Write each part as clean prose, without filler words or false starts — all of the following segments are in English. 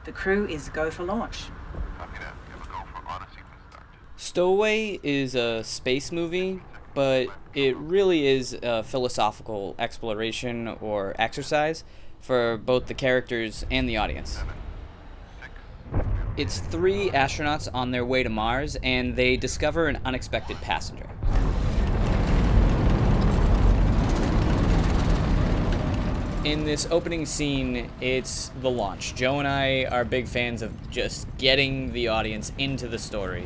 The crew is go for launch. Copy that. You have a go for Audition start. Stowaway is a space movie, but it really is a philosophical exploration or exercise for both the characters and the audience. It's 3 astronauts on their way to Mars, and they discover an unexpected passenger. In this opening scene, it's the launch. Joe and I are big fans of just getting the audience into the story.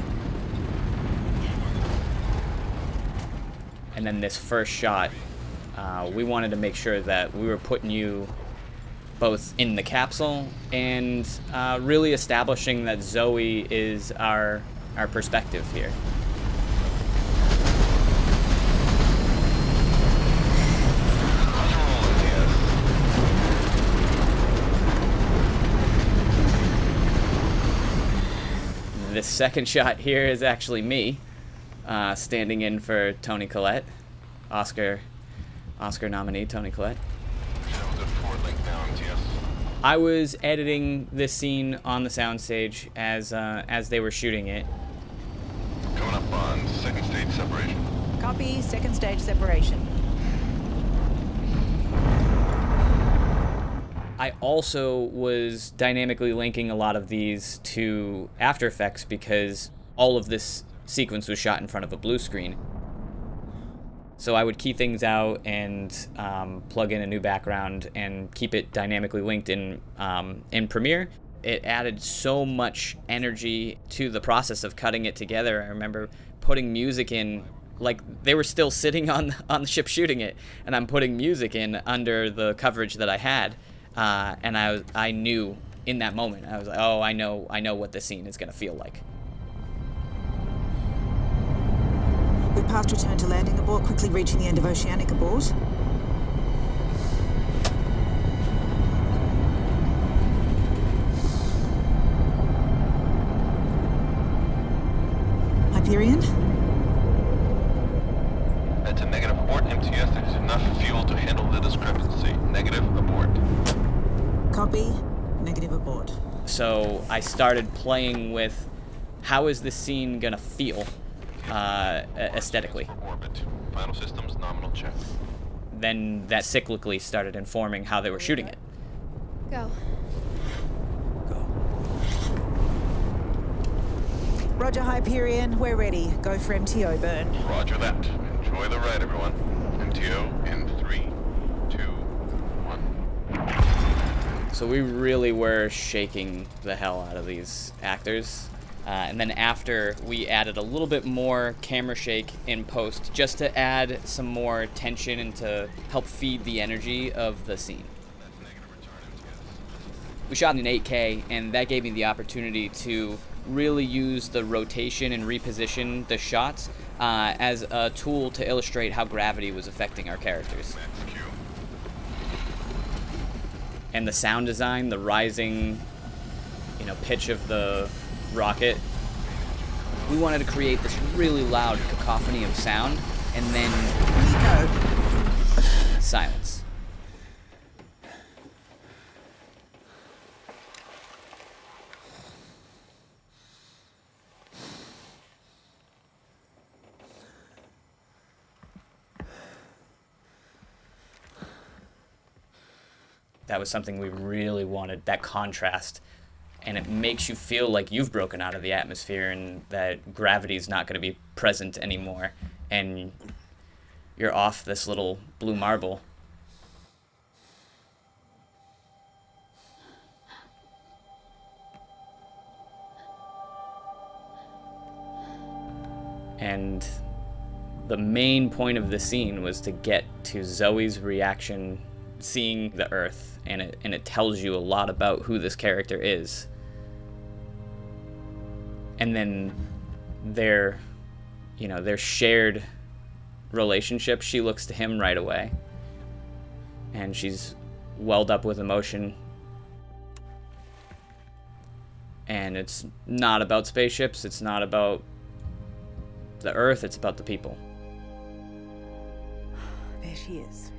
And then this first shot, we wanted to make sure that we were putting you both in the capsule and really establishing that Zoe is our perspective here. The second shot here is actually me, standing in for Toni Collette, Oscar nominee Toni Collette. I was editing this scene on the soundstage as they were shooting it. Coming up on second stage separation. Copy, second stage separation. I also was dynamically linking a lot of these to After Effects because all of this sequence was shot in front of a blue screen. So I would key things out and plug in a new background and keep it dynamically linked in Premiere. It added so much energy to the process of cutting it together. I remember putting music in, like they were still sitting on the ship shooting it, and I'm putting music in under the coverage that I had. And I knew in that moment, I was like, oh, I know what this scene is going to feel like. We've passed return to landing abort, quickly reaching the end of Oceanic abort. Hyperion? That's a negative abort, MTS. There is enough fuel to handle the discrepancy. Negative abort. Copy. Negative abort. So I started playing with how is this scene gonna feel aesthetically. Orbit. Final systems nominal check. Then that cyclically started informing how they were shooting it. Go. Roger, Hyperion. We're ready. Go for MTO burn. Roger that. Enjoy the ride, everyone. MTO in 3, 2, 1. So we really were shaking the hell out of these actors. And then after, we added a little bit more camera shake in post just to add some more tension and to help feed the energy of the scene. We shot in 8K, and that gave me the opportunity to really use the rotation and reposition the shots as a tool to illustrate how gravity was affecting our characters. And the sound design, the rising, pitch of the rocket, we wanted to create this really loud cacophony of sound, and then silence. That was something we really wanted, that contrast. And it makes you feel like you've broken out of the atmosphere and that gravity is not going to be present anymore. And you're off this little blue marble. And the main point of the scene was to get to Zoe's reaction seeing the Earth, and it tells you a lot about who this character is. And then their shared relationship, she looks to him right away, and she's welled up with emotion. And it's not about spaceships, it's not about the Earth, it's about the people. There she is.